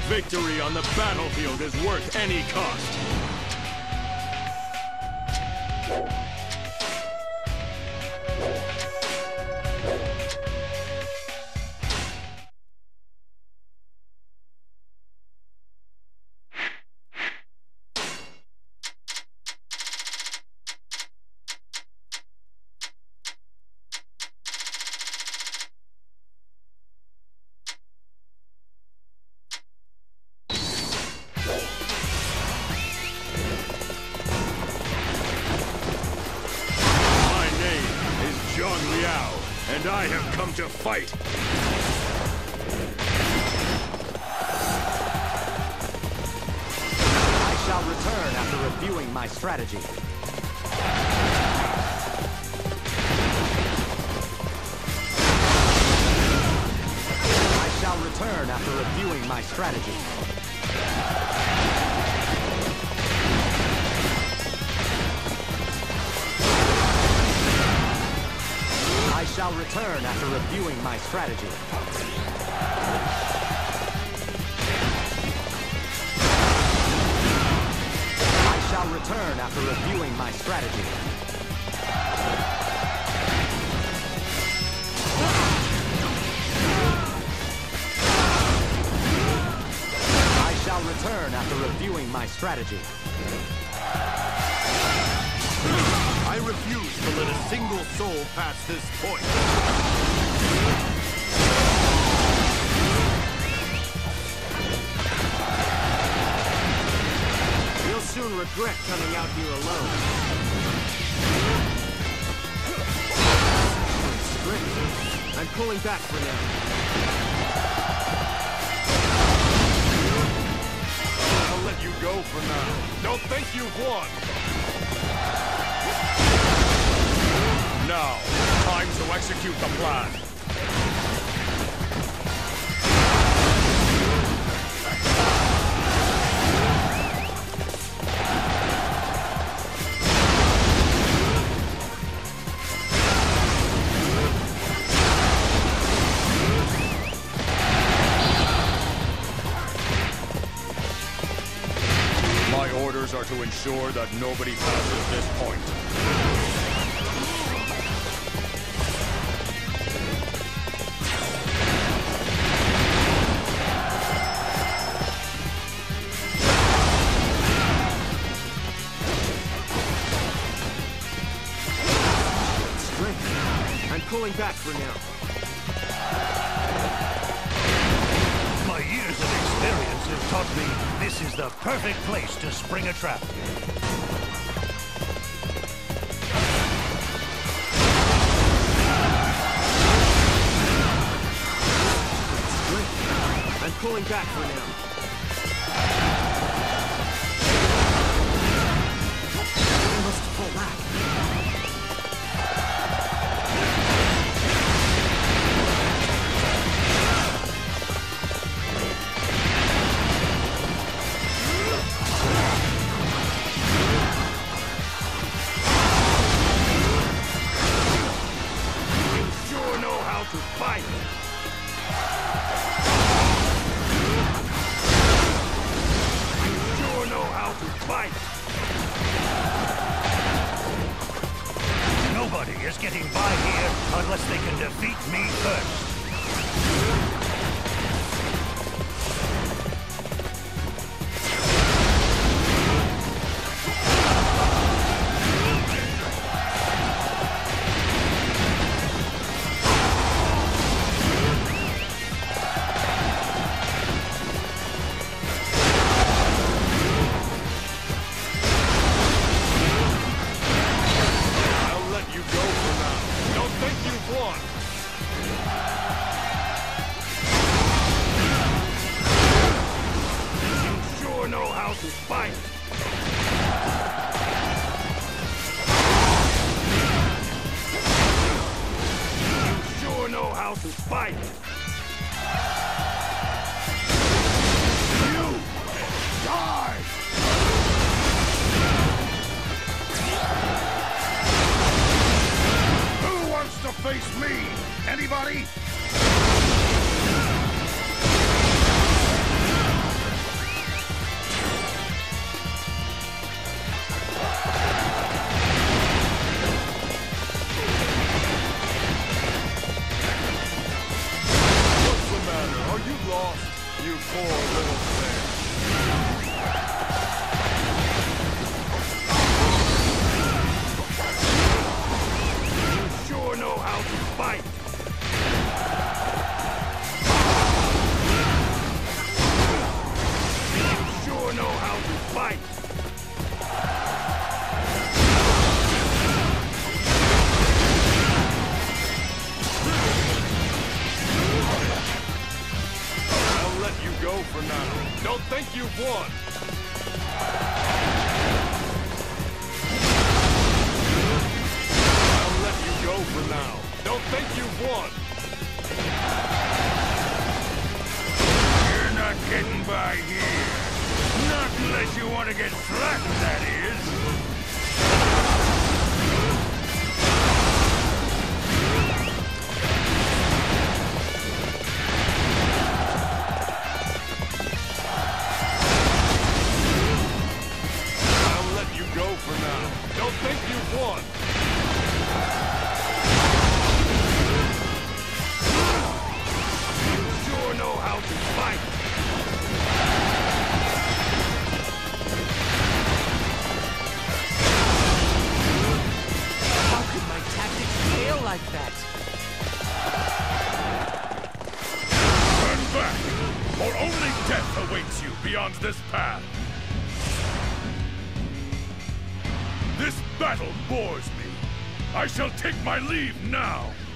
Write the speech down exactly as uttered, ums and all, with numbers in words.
Victory on the battlefield is worth any cost. Zhang Liao, and I have come to fight! I shall return after reviewing my strategy. I shall return after reviewing my strategy. I shall return after reviewing my strategy. I shall return after reviewing my strategy. I shall return after reviewing my strategy. I refuse to let a single soul pass this point. You'll soon regret coming out here alone. Strict. I'm pulling back for now. I'll let you go for now. Don't think you've won. Now, time to execute the plan. My orders are to ensure that nobody passes this point. I'm pulling back for now. My years of experience have taught me this is the perfect place to spring a trap. I'm pulling back for now. I must pull back. To fight! You sure know how to fight! Nobody is getting by here unless they can defeat me first. To fight! You sure know how to fight! You die! Who wants to face me? Anybody? poor little thing. You sure know how to fight. You sure know how to fight. I'll let you go for now. Don't think you've won. I'll let you go for now. Don't think you've won. You're not getting by here. Not unless you want to get flattened, that is. I'll let you go for now. Don't think you've won. You sure know how to fight. How could my tactics fail like that? Turn back, or only death awaits you beyond this path. This battle bores me. I shall take my leave now.